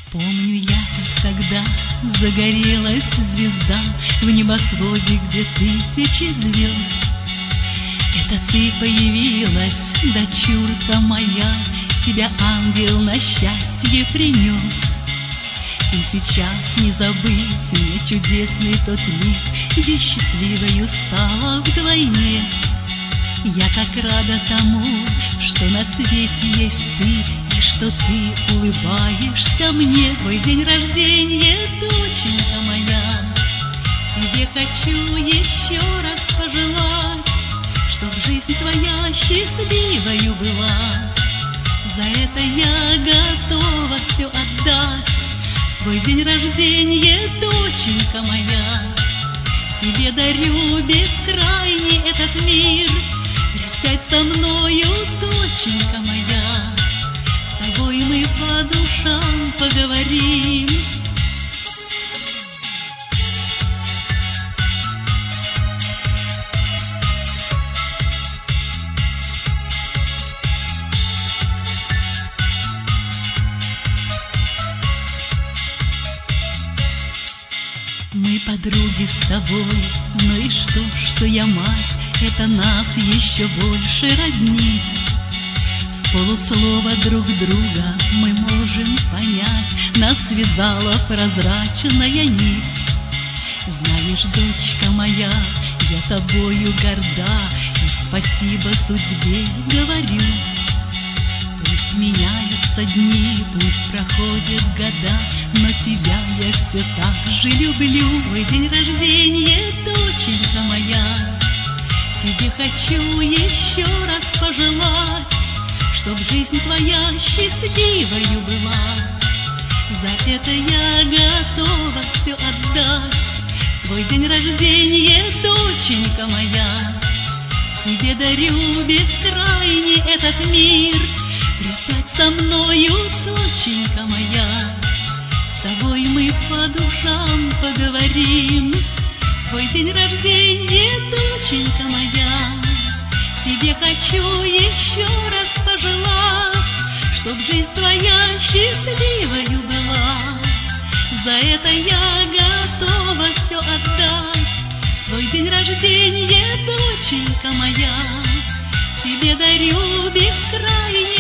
Помню я, когда загорелась звезда в небосводе, где тысячи звезд. Это ты появилась, дочурка моя, тебя ангел на счастье принес. И сейчас не забыть мне чудесный тот миг, где счастливою стала вдвойне. Я так рада тому, что на свете есть ты, и что ты улыбаешься мне. Твой день рождения, доченька моя, тебе хочу еще раз пожелать, чтоб жизнь твоя счастливою была. За это я готова все отдать. Твой день рождения, доченька моя, тебе дарю бескрайний этот мир. Присядь со мною, доченька моя, с тобой мы по душам поговорим. Мы подруги с тобой, ну и что я мать, это нас еще больше роднит. С полуслова друг друга мы можем понять, нас связала прозрачная нить. Знаешь, дочка моя, я тобою горда, и спасибо судьбе говорю. Пусть меняются дни, пусть проходят года, но тебя я все так же люблю. Твой день рождения, доченька моя, тебе хочу еще раз пожелать, чтоб жизнь твоя счастливою была. За это я готова все отдать. Твой день рождения, доченька моя, тебе дарю бескрайний этот мир. Присядь со мною, доченька моя, с тобой мы по душам поговорим. Твой день рождения, доченька моя, тебе хочу еще раз пожелать, чтоб жизнь твоя счастливою была. За это я готова все отдать. Твой день рождения, доченька моя, тебе дарю бескрайний